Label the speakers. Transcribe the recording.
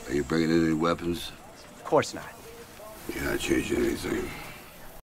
Speaker 1: Are you bringing in any weapons?
Speaker 2: Of course not.
Speaker 1: You're not changing anything.